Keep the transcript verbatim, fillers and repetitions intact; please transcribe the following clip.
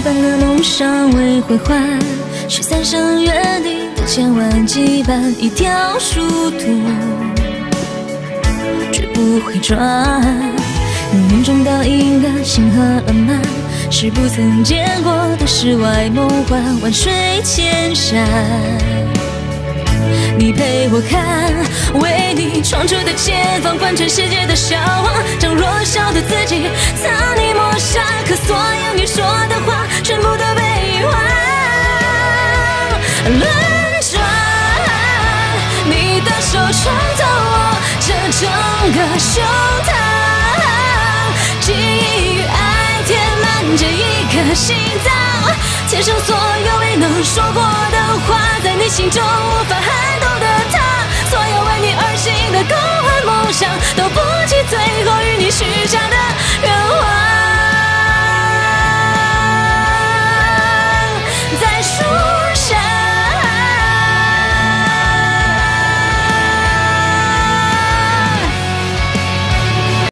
般的梦尚未归还，十三生约定的千万羁绊，一条殊途绝不回转。你眼中倒映的星河浪漫，是不曾见过的世外梦幻，万水千山。你陪我看，为你闯出的前方，贯穿世界的笑望，将弱小的自己擦你抹杀，可所有你说的话，全部都被遗忘。轮转，你的手穿透我这整个胸膛，记忆与爱填满这一颗心脏，贴上所有未能说过的话，在你心中无法撼动的他，所有为你而行的梦幻梦想，都不及最后与你许下的